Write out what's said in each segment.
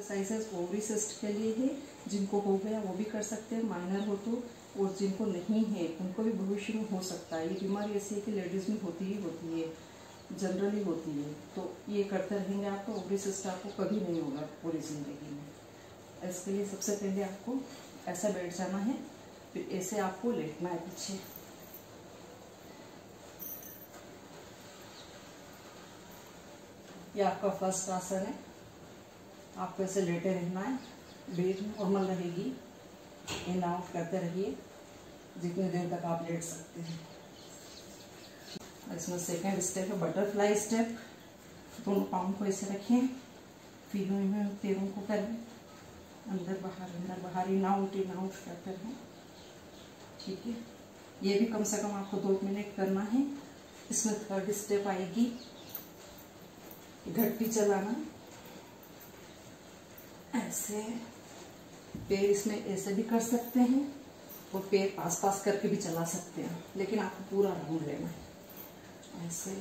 Exercises ovary cyst के लिए है, जिनको हो गया वो भी कर सकते हैं माइनर हो तो, और जिनको नहीं है उनको भी भविष्य में हो सकता है। ये बीमारी ऐसी है कि लेडीज़ में होती ही होती है, जनरली होती है। तो ये करते रहेंगे आपको ओवरी सिस्ट आपको कभी नहीं होगा पूरी ज़िंदगी में। इसके लिए सबसे पहले आपको ऐसा बैठ जाना है, फिर ऐसे आपको लेटना है पीछे। ये आपका फर्स्ट आसन है। आपको ऐसे लेटे रहना है, ब्रीथ नॉर्मल रहेगी, इन आउट करते रहिए जितनी देर तक आप लेट सकते हैं। इसमें सेकंड स्टेप है बटरफ्लाई स्टेप। दोनों पाँव को ऐसे रखें, पैरों को करें अंदर बाहर, इन आउट करते रहें। ठीक है, ये भी कम से कम आपको 2 मिनट करना है। इसमें थर्ड स्टेप आएगी घट्टी चलाना। ऐसे पैर इसमें ऐसे भी कर सकते हैं और पैर पास करके भी चला सकते हैं, लेकिन आपको पूरा राउंड लेना है। ऐसे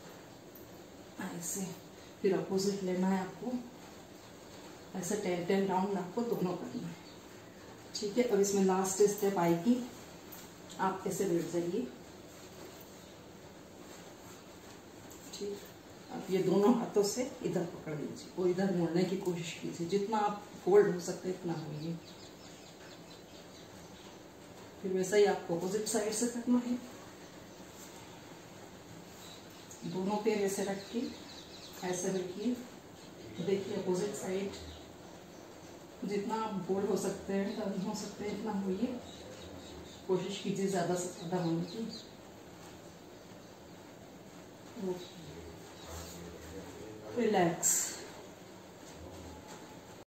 ऐसे फिर अपोजिट लेना है आपको। ऐसे 10 राउंड आपको दोनों करना है। ठीक है, अब इसमें लास्ट स्टेप आएगी, आप ऐसे बैठ जाइए। ठीक, अब ये दोनों हाथों से इधर पकड़ लीजिए और इधर मोड़ने की कोशिश कीजिए, जितना आप फोल्ड हो सकते इतना होइए। फिर वैसा ही आपको अपोजिट साइड से करना है। दोनों पैर ऐसे रख के ऐसे रखिए, देखिए अपोजिट साइड, जितना आप फोल्ड हो सकते हैं, टर्न हो सकते हैं, इतना होइए। कोशिश कीजिए ज्यादा से ज्यादा होने की। रिलैक्स।